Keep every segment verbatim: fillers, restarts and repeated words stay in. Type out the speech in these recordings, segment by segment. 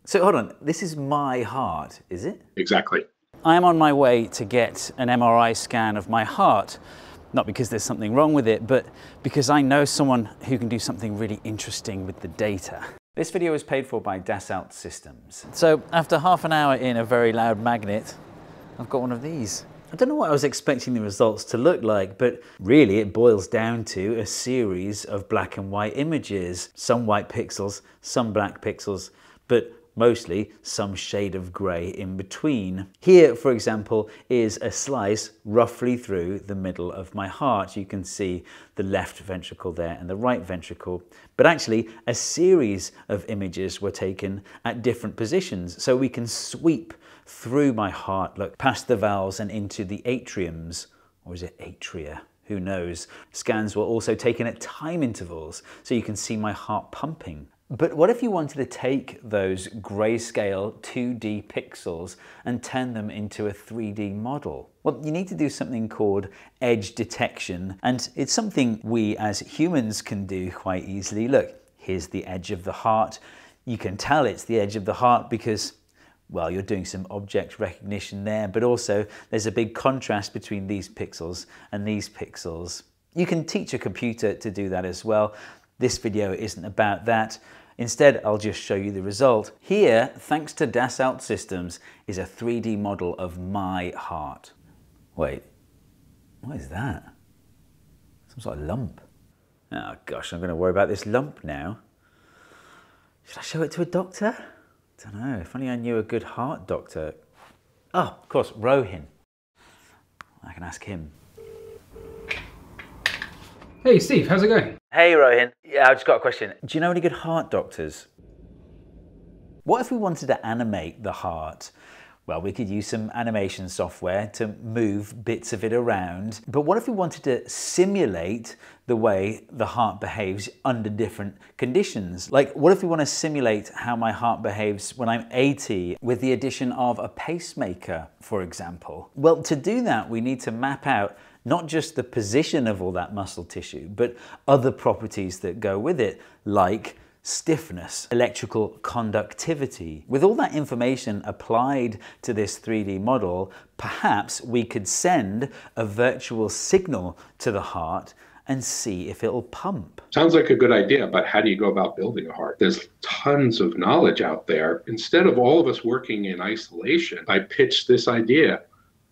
So hold on, this is my heart, is it? Exactly. I'm on my way to get an M R I scan of my heart, not because there's something wrong with it, but because I know someone who can do something really interesting with the data. This video is paid for by DASSAULT Systems. So after half an hour in a very loud magnet, I've got one of these. I don't know what I was expecting the results to look like, but really it boils down to a series of black and white images, some white pixels, some black pixels, but mostly some shade of grey in between. Here, for example, is a slice roughly through the middle of my heart. You can see the left ventricle there and the right ventricle. But actually, a series of images were taken at different positions. So we can sweep through my heart, look past the valves and into the atriums. Or is it atria? Who knows? Scans were also taken at time intervals, so you can see my heart pumping. But what if you wanted to take those grayscale two D pixels and turn them into a three D model? Well, you need to do something called edge detection, and it's something we as humans can do quite easily. Look, here's the edge of the heart. You can tell it's the edge of the heart because, well, you're doing some object recognition there, but also there's a big contrast between these pixels and these pixels. You can teach a computer to do that as well. This video isn't about that. Instead, I'll just show you the result. Here, thanks to DASSAULT Systems, is a three D model of my heart. Wait, what is that? Some sort of lump. Oh gosh, I'm going to worry about this lump now. Should I show it to a doctor? I don't know, if only I knew a good heart doctor. Oh, of course, Rohin. I can ask him. Hey Steve, how's it going? Hey Rohin, yeah, I've just got a question. Do you know any good heart doctors? What if we wanted to animate the heart? Well, we could use some animation software to move bits of it around. But what if we wanted to simulate the way the heart behaves under different conditions? Like, what if we want to simulate how my heart behaves when I'm eighty with the addition of a pacemaker, for example? Well, to do that, we need to map out not just the position of all that muscle tissue, but other properties that go with it, like stiffness, electrical conductivity. With all that information applied to this three D model, perhaps we could send a virtual signal to the heart and see if it'll pump. Sounds like a good idea, but how do you go about building a heart? There's tons of knowledge out there. Instead of all of us working in isolation, I pitched this idea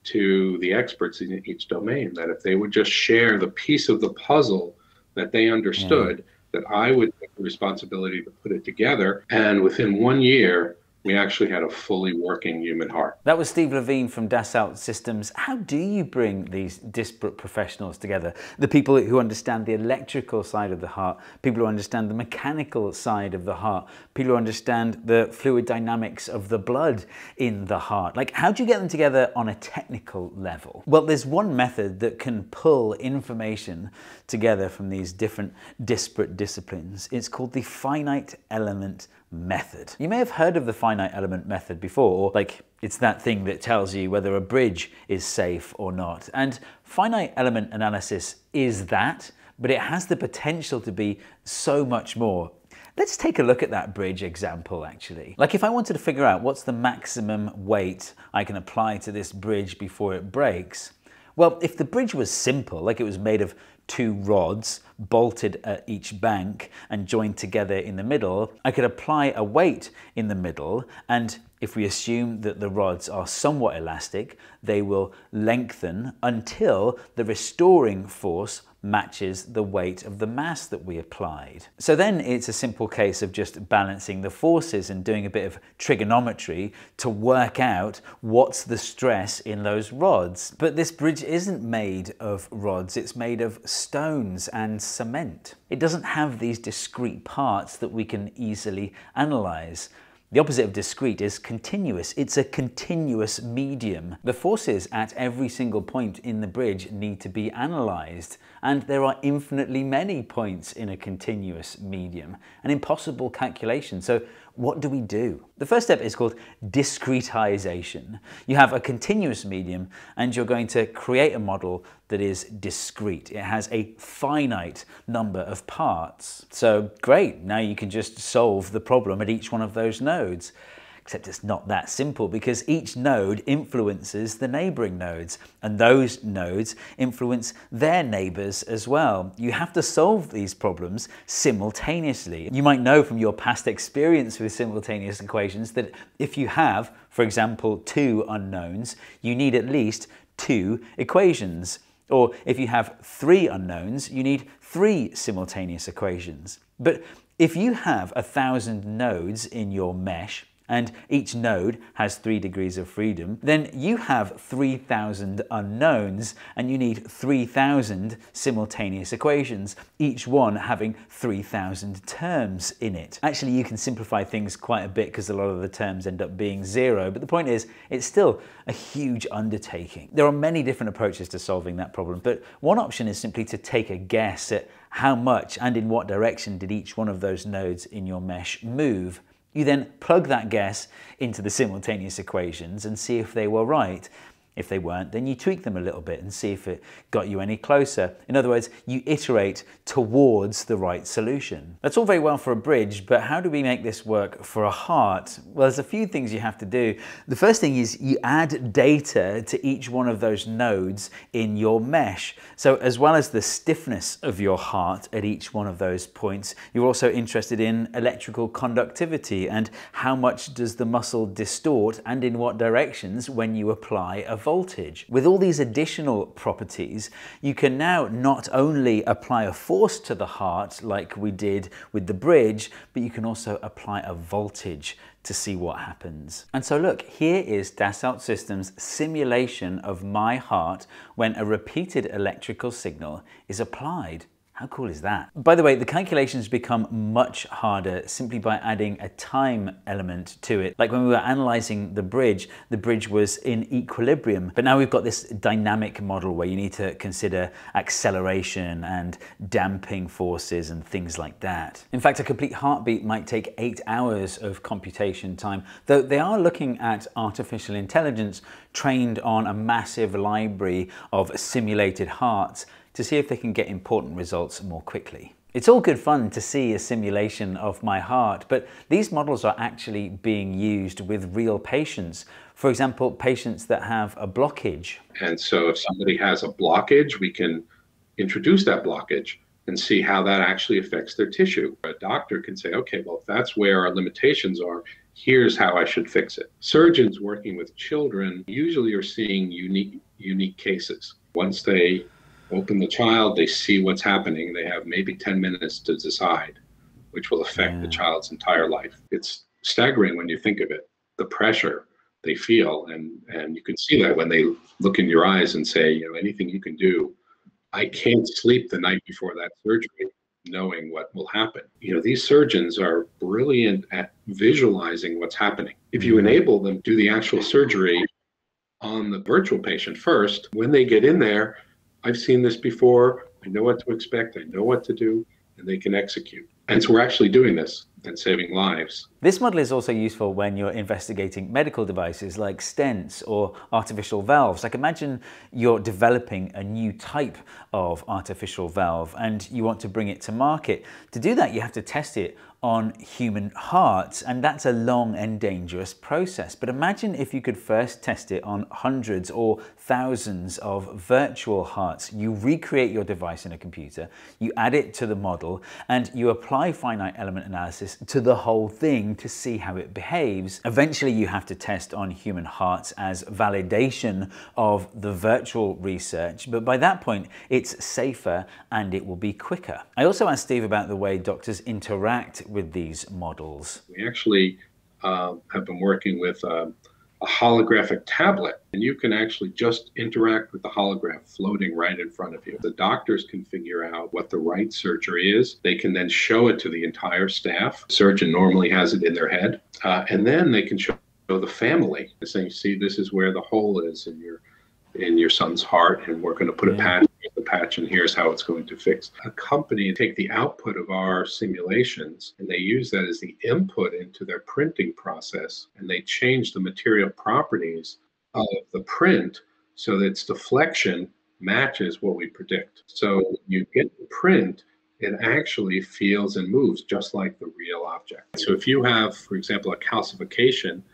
to the experts in each domain, that if they would just share the piece of the puzzle that they understood, yeah. that I would take the responsibility to put it together. And within one year, we actually had a fully working human heart. That was Steve Levine from DASSAULT Systems. How do you bring these disparate professionals together? The people who understand the electrical side of the heart, people who understand the mechanical side of the heart, people who understand the fluid dynamics of the blood in the heart. Like, how do you get them together on a technical level? Well, there's one method that can pull information together from these different disparate disciplines. It's called the Finite Element Method. You may have heard of the Finite Element Method before, or like it's that thing that tells you whether a bridge is safe or not. And finite element analysis is that, but it has the potential to be so much more. Let's take a look at that bridge example actually. Like if I wanted to figure out what's the maximum weight I can apply to this bridge before it breaks, well, if the bridge was simple, like it was made of two rods bolted at each bank and joined together in the middle, I could apply a weight in the middle, and if we assume that the rods are somewhat elastic, they will lengthen until the restoring force matches the weight of the mass that we applied. So then it's a simple case of just balancing the forces and doing a bit of trigonometry to work out what's the stress in those rods. But this bridge isn't made of rods, it's made of stones and cement. It doesn't have these discrete parts that we can easily analyze. The opposite of discrete is continuous. It's a continuous medium. The forces at every single point in the bridge need to be analysed, and there are infinitely many points in a continuous medium, an impossible calculation. So what do we do? The first step is called discretization. You have a continuous medium and you're going to create a model that is discrete. It has a finite number of parts. So great, now you can just solve the problem at each one of those nodes. Except it's not that simple, because each node influences the neighboring nodes, and those nodes influence their neighbors as well. You have to solve these problems simultaneously. You might know from your past experience with simultaneous equations that if you have, for example, two unknowns, you need at least two equations. Or if you have three unknowns, you need three simultaneous equations. But if you have a thousand nodes in your mesh, and each node has three degrees of freedom, then you have three thousand unknowns, and you need three thousand simultaneous equations, each one having three thousand terms in it. Actually, you can simplify things quite a bit because a lot of the terms end up being zero, but the point is, it's still a huge undertaking. There are many different approaches to solving that problem, but one option is simply to take a guess at how much and in what direction did each one of those nodes in your mesh move. You then plug that guess into the simultaneous equations and see if they were right. If they weren't, then you tweak them a little bit and see if it got you any closer. In other words, you iterate towards the right solution. That's all very well for a bridge, but how do we make this work for a heart? Well, there's a few things you have to do. The first thing is you add data to each one of those nodes in your mesh. So as well as the stiffness of your heart at each one of those points, you're also interested in electrical conductivity and how much does the muscle distort and in what directions when you apply a voltage. With all these additional properties, you can now not only apply a force to the heart like we did with the bridge, but you can also apply a voltage to see what happens. And so look, here is DASSAULT Systems' simulation of my heart when a repeated electrical signal is applied. How cool is that? By the way, the calculations become much harder simply by adding a time element to it. Like when we were analyzing the bridge, the bridge was in equilibrium, but now we've got this dynamic model where you need to consider acceleration and damping forces and things like that. In fact, a complete heartbeat might take eight hours of computation time, though they are looking at artificial intelligence trained on a massive library of simulated hearts to see if they can get important results more quickly. It's all good fun to see a simulation of my heart, but these models are actually being used with real patients. For example, patients that have a blockage. And so if somebody has a blockage, we can introduce that blockage and see how that actually affects their tissue. A doctor can say, okay, well, if that's where our limitations are, here's how I should fix it. Surgeons working with children usually are seeing unique, unique cases. Once they open the child, they see what's happening. They have maybe ten minutes to decide, which will affect yeah. the child's entire life. It's staggering when you think of it, the pressure they feel. And, and you can see that when they look in your eyes and say, you know, anything you can do. I can't sleep the night before that surgery knowing what will happen. You know, these surgeons are brilliant at visualizing what's happening. If you enable them to do the actual surgery on the virtual patient first, when they get in there, I've seen this before, I know what to expect, I know what to do, and they can execute. And so we're actually doing this and saving lives. This model is also useful when you're investigating medical devices like stents or artificial valves. Like imagine you're developing a new type of artificial valve and you want to bring it to market. To do that, you have to test it on human hearts, and that's a long and dangerous process. But imagine if you could first test it on hundreds or thousands of virtual hearts. You recreate your device in a computer, you add it to the model, and you apply finite element analysis to the whole thing to see how it behaves. Eventually you have to test on human hearts as validation of the virtual research, but by that point it's safer and it will be quicker. I also asked Steve about the way doctors interact with these models. We actually uh, have been working with uh, a holographic tablet, and you can actually just interact with the hologram floating right in front of you. The doctors can figure out what the right surgery is. They can then show it to the entire staff. The surgeon normally has it in their head, uh, and then they can show the family, saying, see, this is where the hole is in your in your son's heart, and we're going to put yeah. a patch in the patch, and here's how it's going to fix. A company take the output of our simulations, and they use that as the input into their printing process, and they change the material properties of the print so that its deflection matches what we predict. So you get the print, it actually feels and moves just like the real object. So if you have, for example, a calcification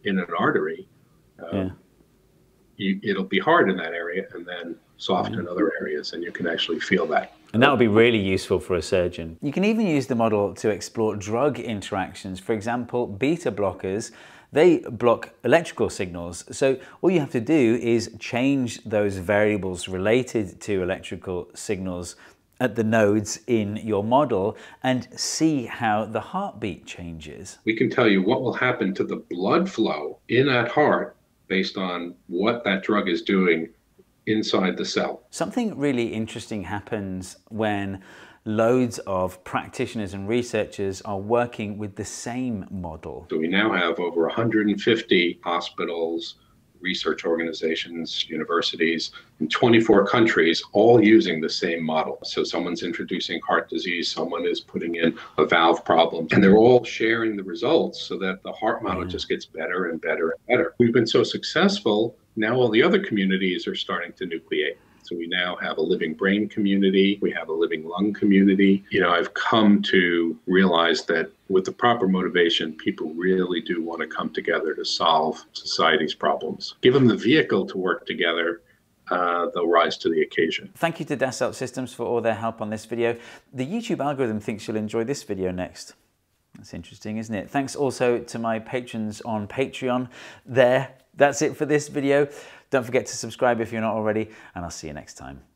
in an artery, um, yeah. you, it'll be hard in that area and then soft yeah. in other areas, and you can actually feel that. And that would be really useful for a surgeon. You can even use the model to explore drug interactions. For example, beta blockers, they block electrical signals. So all you have to do is change those variables related to electrical signals at the nodes in your model and see how the heartbeat changes. We can tell you what will happen to the blood flow in that heart based on what that drug is doing inside the cell. Something really interesting happens when loads of practitioners and researchers are working with the same model. So we now have over one hundred fifty hospitals, research organizations, universities in twenty-four countries, all using the same model. So someone's introducing heart disease, someone is putting in a valve problem, and they're all sharing the results so that the heart model yeah. just gets better and better and better. We've been so successful, now all the other communities are starting to nucleate. So we now have a living brain community, we have a living lung community. You know, I've come to realize that with the proper motivation, people really do want to come together to solve society's problems. Give them the vehicle to work together, uh, they'll rise to the occasion. Thank you to DASSAULT Systems for all their help on this video. The YouTube algorithm thinks you'll enjoy this video next. That's interesting, isn't it? Thanks also to my patrons on Patreon. There, that's it for this video. Don't forget to subscribe if you're not already, and I'll see you next time.